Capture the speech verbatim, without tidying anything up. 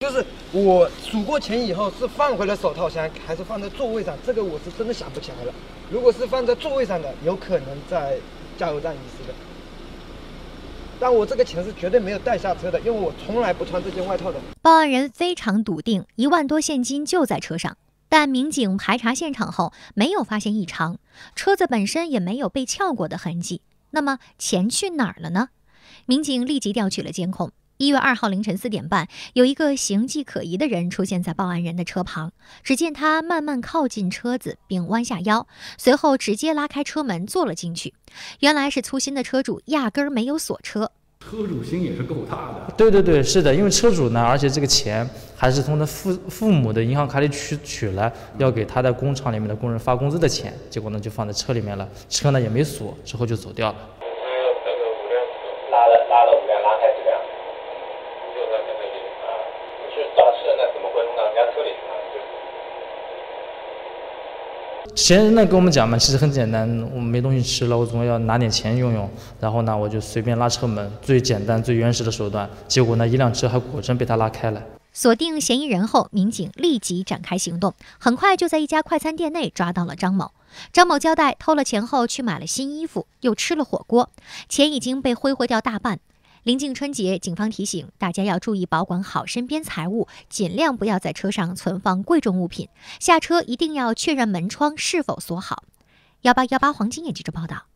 就是我数过钱以后是放回了手套箱，还是放在座位上，这个我是真的想不起来了。如果是放在座位上的，有可能在加油站遗失的。但我这个钱是绝对没有带下车的，因为我从来不穿这件外套的。 报案人非常笃定，一万多现金就在车上。但民警排查现场后没有发现异常，车子本身也没有被撬过的痕迹。那么钱去哪儿了呢？民警立即调取了监控。一月二号凌晨四点半，有一个形迹可疑的人出现在报案人的车旁。只见他慢慢靠近车子，并弯下腰，随后直接拉开车门坐了进去。原来是粗心的车主压根儿没有锁车。 车主心也是够大的。 对对对，是的，因为车主呢，而且这个钱还是从他父父母的银行卡里取取来，要给他在工厂里面的工人发工资的钱，结果呢就放在车里面了，车呢也没锁，之后就走掉了。 拉了拉了五辆，拉开几辆，就在这里啊。你是找吃的，那怎么会弄到人家车里去呢？ 嫌疑人呢跟我们讲嘛，其实很简单，我没东西吃了，我总要拿点钱用用，然后呢我就随便拉车门，最简单最原始的手段，结果呢一辆车还果真被他拉开了。 锁定嫌疑人后，民警立即展开行动，很快就在一家快餐店内抓到了张某。张某交代，偷了钱后去买了新衣服，又吃了火锅，钱已经被挥霍掉大半。临近春节，警方提醒大家要注意保管好身边财物，尽量不要在车上存放贵重物品，下车一定要确认门窗是否锁好。幺八幺八黄金眼记者报道。